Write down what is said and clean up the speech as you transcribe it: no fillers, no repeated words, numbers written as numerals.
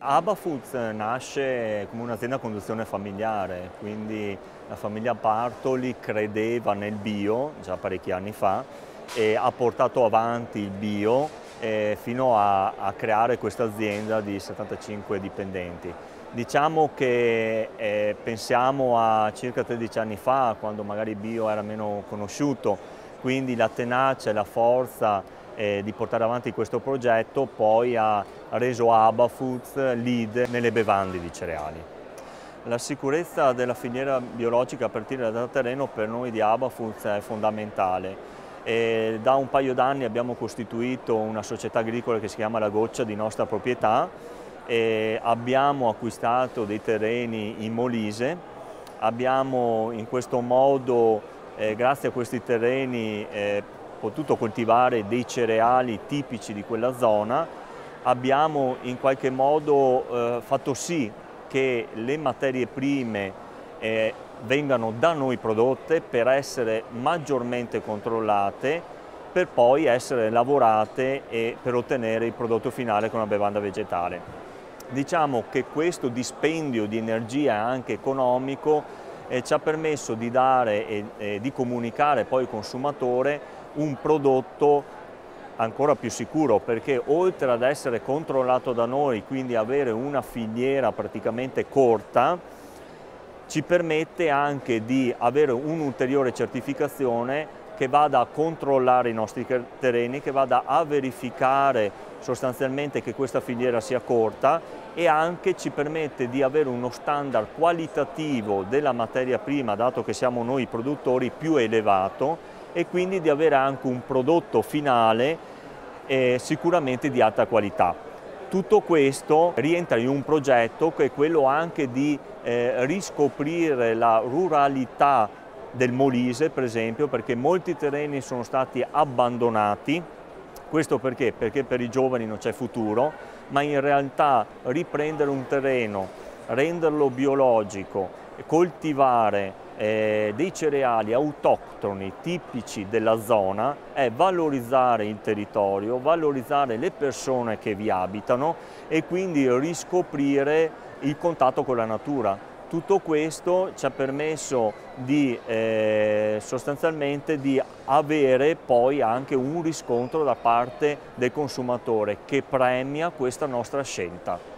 Aba Foods nasce come un'azienda a conduzione familiare, quindi la famiglia Bartoli credeva nel bio già parecchi anni fa e ha portato avanti il bio fino a creare questa azienda di 75 dipendenti. Diciamo che pensiamo a circa 13 anni fa, quando magari il bio era meno conosciuto, quindi la tenacia e la forza di portare avanti questo progetto poi ha reso Aba Foods leader nelle bevande di cereali. La sicurezza della filiera biologica a partire dal terreno per noi di Aba Foods è fondamentale. Da un paio d'anni abbiamo costituito una società agricola che si chiama La Goccia di nostra proprietà e abbiamo acquistato dei terreni in Molise. Abbiamo in questo modo, grazie a questi terreni, potuto coltivare dei cereali tipici di quella zona. Abbiamo in qualche modo fatto sì che le materie prime vengano da noi prodotte per essere maggiormente controllate, per poi essere lavorate e per ottenere il prodotto finale con una bevanda vegetale. Diciamo che questo dispendio di energia anche economico ci ha permesso di dare e di comunicare poi al consumatore un prodotto ancora più sicuro, perché oltre ad essere controllato da noi, quindi avere una filiera praticamente corta, ci permette anche di avere un'ulteriore certificazione che vada a controllare i nostri terreni, che vada a verificare sostanzialmente che questa filiera sia corta e anche ci permette di avere uno standard qualitativo della materia prima, dato che siamo noi i produttori, più elevato, e quindi di avere anche un prodotto finale sicuramente di alta qualità. Tutto questo rientra in un progetto che è quello anche di riscoprire la ruralità del Molise, per esempio, perché molti terreni sono stati abbandonati. Questo perché? Perché per i giovani non c'è futuro, ma in realtà riprendere un terreno, renderlo biologico, coltivare dei cereali autoctoni tipici della zona è valorizzare il territorio, valorizzare le persone che vi abitano e quindi riscoprire il contatto con la natura. Tutto questo ci ha permesso di sostanzialmente di avere poi anche un riscontro da parte del consumatore che premia questa nostra scelta.